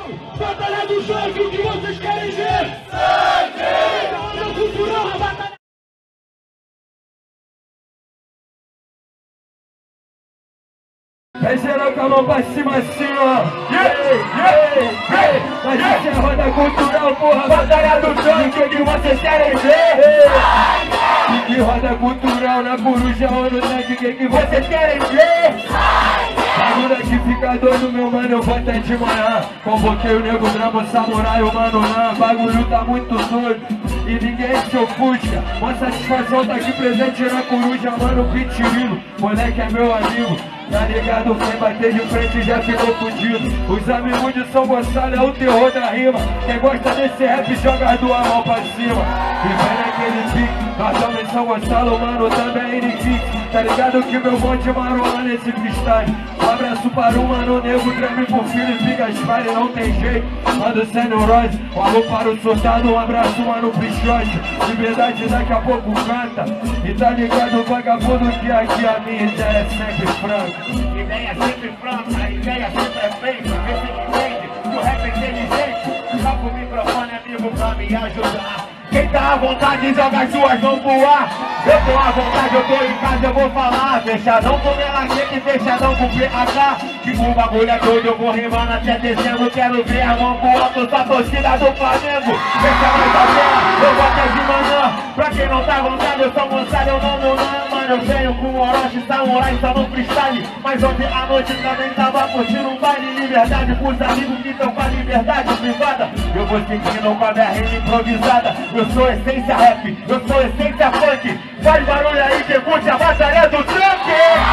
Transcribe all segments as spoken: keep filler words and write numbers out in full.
Batalha do sangue, o que vocês querem ver? Sangue! Batalha cultural, a batalha... É geral com a mão pra cima assim, ó. Yeah, yeah, yeah. Mas isso é roda cultural, porra. Batalha do sangue, o que vocês querem ver? Que roda cultural na coruja ou no tanque, o que, que vocês querem ver? Bagulho aqui fica doido, meu mano, eu vou até de manhã. Convoquei o nego drama, samurai, o mano não. Bagulho tá muito doido e ninguém se ofusca. Uma satisfação tá aqui presente na coruja, mano, Pitirino. Moleque é meu amigo, tá ligado? Quem bater de frente já ficou fudido. Os amigos de São Gonçalo é o terror da rima. Quem gosta desse rap joga as duas mãos pra cima e vem naquele pique. Nós estamos em São Gonçalo, mano, também em Kick. Tá ligado que meu bonde marola nesse freestyle. Um abraço para o mano nego, treme por filho e fica espalha, não tem jeito. Mando sem neurose, um alô para o soldado, um abraço mano pichote. De verdade daqui a pouco canta. E tá ligado vagabundo que aqui a minha ideia é sempre franca. Ideia sempre franca, a ideia sempre é feita. Vê se entende, que o rap é inteligente. Joga o microfone amigo pra me ajudar. Quem tá à vontade joga as suas mãos pro ar. Eu tô à vontade, eu tô em casa, eu vou falar. Fechadão com melaquete, fechadão com P H. Tipo o bagulho é doido, eu vou rimando até dezembro. Quero ver a mão pro alto, só a torcida do Flamengo. Fecha mais a tela, eu vou até de manhã. Pra quem não tá à vontade, eu sou Gonçalo, eu não, não, não. Mano, eu venho com Orochi, samurai, só no freestyle. Mas ontem à noite também tava curtindo um baile. Liberdade pros amigos que estão com a liberdade privada. Eu vou seguindo com a minha rima improvisada. Eu sou essência rap, eu sou essência funk. Faz barulho aí que curte a batalha do tanque.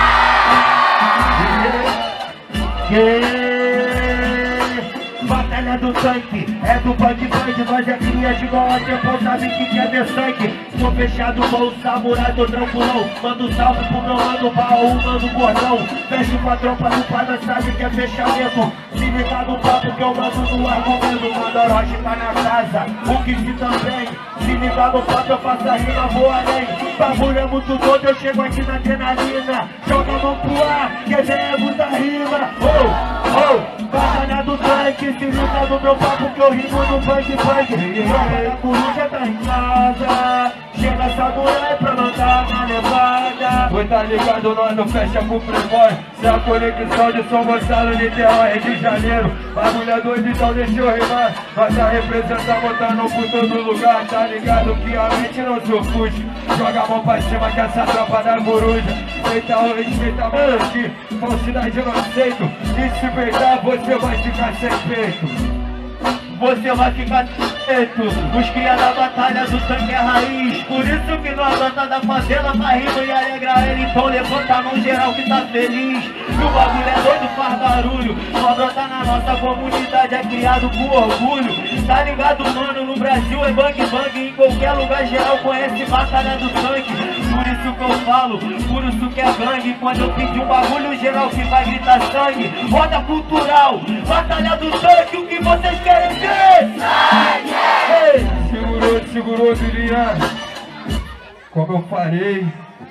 Batalha do tanque, é do punk punk. Nós é cria de igual a tempo, sabe que quer ver sangue. Tô fechado com o samurai, tô tranquilão. Mando salve pro meu mano, baú, mando gordão. Fecho com a tropa do pada, sabe que é fechamento. Se liga no papo que eu mando no argumento. Manda Orochi tá na casa, o Kiki também. Se liga no papo eu faço a rima, vou além. Bagulho é muito doido, eu chego aqui na adrenalina. Joga a mão pro ar, quer ver é muita rima. Oh, oh, batalha do tanque. Se liga no meu papo que eu rimo no punk punk. Tropa da coruja tá em casa. Chega samurai pra mandar uma levada. Oi, tá ligado, nós não fecha com playboy. Se a conexão de São Gonçalo, Niterói, Rio de Janeiro. Bagulho é doido, então deixa eu rimar. Nós tá representando, botando por todo lugar. Tá ligado que a mente não se ofusca. Joga a mão pra cima que essa tropa da coruja. Respeita o respeita, mano, aqui falsidade eu não aceito. E se verdade você vai ficar sem peito. Você vai ficar preto. Os cria da batalha do tanque é raiz. Por isso que nós bota da fazenda pra rima e alegra ele. Então levanta a mão geral que tá feliz. E o bagulho é doido, faz barulho. Só brota na nossa comunidade, é criado com orgulho. Tá ligado, mano? No Brasil é bang bang. Em qualquer lugar geral conhece batalha do tanque. Por isso que eu falo, por isso que é gangue. Quando eu pedi um bagulho geral que vai gritar sangue. Roda cultural, batalha do tanque. O que vocês querem ver? Ei, segurou, segurou, Vilinha. Como eu falei,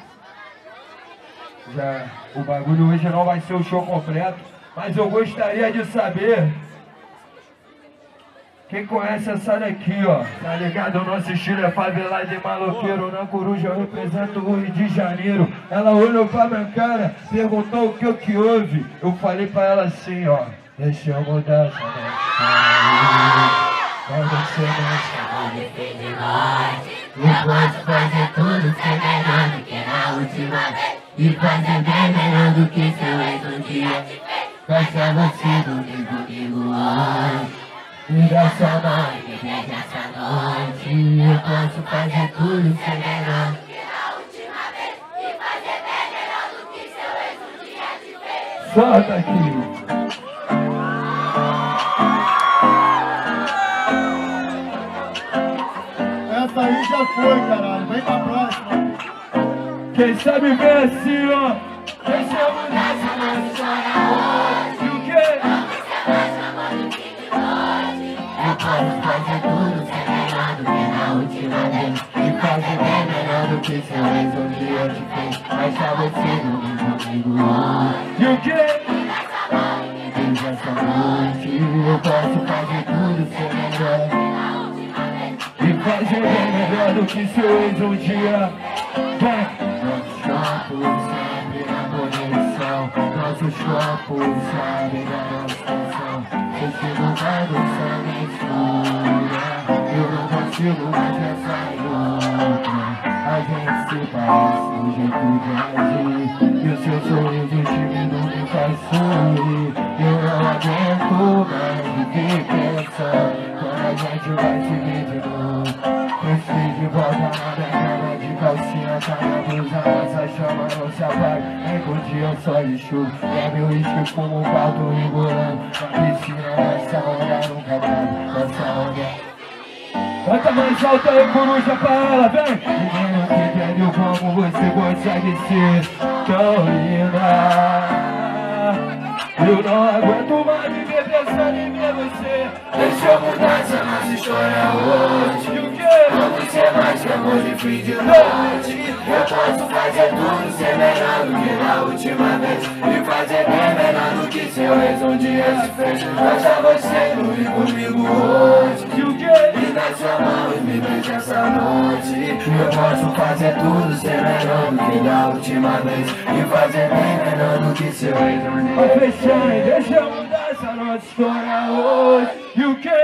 já, o bagulho hoje não vai ser o show completo, mas eu gostaria de saber quem conhece essa daqui, ó. Tá ligado? O nosso estilo é favelado e maloqueiro. Na coruja eu represento o Rio de Janeiro. Ela olhou pra minha cara, perguntou o que eu que houve. Eu falei pra ela assim, ó. Deixa eu mudar essa noite. Vai você não chamou de fim de nós. E pode fazer tudo ser melhor do que na última vez. E fazer bem melhor do que seu ex um dia te fez. Fecha você domingo, domingo hoje. Liga sua mãe, que pede essa noite. Eu posso fazer tudo ser melhor do que na última vez. E fazer bem melhor do que seu ex um dia te fez. Solta aqui. Essa aí já foi, caralho. Vem pra próxima. Quem sabe vem assim, ó. Deixa eu mudar essa nossa história hoje. E o quê? Vamos ser mais amor do que de hoje. Eu posso fazer tudo ser melhor do que na última vez. E fazer bem melhor do que seu ex um dia te fez. Mas só você domingo, domingo hoje. E o quê? Liga essa mãe, que diz essa noite. Eu posso fazer tudo ser melhor e fazer bem melhor do que seu ex um dia. Vem! Nosso chopo sempre na conexão, nosso chopo sabe da nossa canção. Se eu sigo bagunçando a escura, eu não consigo mais pensar em outra. A gente se parece no jeito de agir, e o seu sorriso tímido me faz sorrir. Eu não aguento mais viver pensando quando a gente vai se ver de novo. Preciso de volta na década de calcinha, tá na blusa, nossa chama não se apaga. Nem com dia só de chuva, bebe uísque, fumo um caldo engolando. Na piscina, nossa onda nunca para, nossa onda. Canta mais alto aí, coruja, pra ela, vem! Menino que entendeu como você consegue ser tão linda. Eu não aguento mais viver pensando em ver você. Deixa eu mudar essa nossa história hoje. E o quê? Vamos ser mais que amor de fim de noite. Eu posso fazer tudo ser melhor do que na última vez, e fazer bem melhor do que seu ex um dia se fez. Basta você dormir comigo hoje. E o quê? Me dá sua mão e me beija essa noite. Eu posso fazer tudo ser melhor do que da última vez, e fazer bem melhor do que seu ex um dia. Vai fechar e deixa eu mudar essa nossa história hoje. E o quê?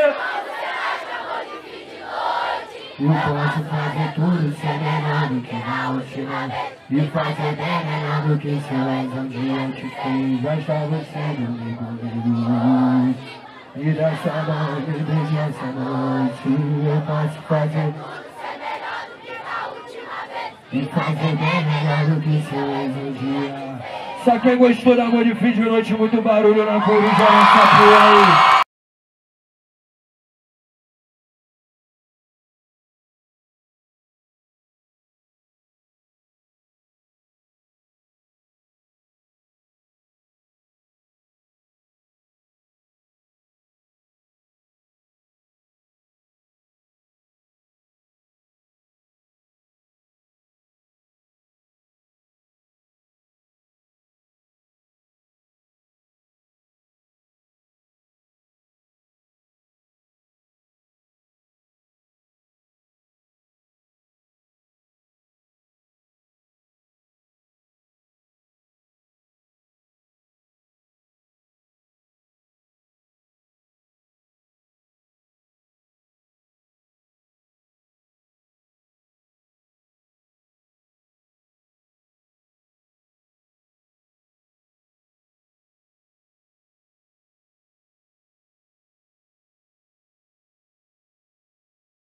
Eu posso fazer tudo ser melhor do que na última vez, e fazer bem melhor do que seu ex um dia te fez. Basta você dormir comigo hoje, me dá sua mão e me beija essa noite. Eu posso fazer tudo ser melhor do que na última vez, e fazer bem melhor do que seu ex um dia. Só quem gostou da amor de fim de noite, muito barulho na coruja nessa porra aí.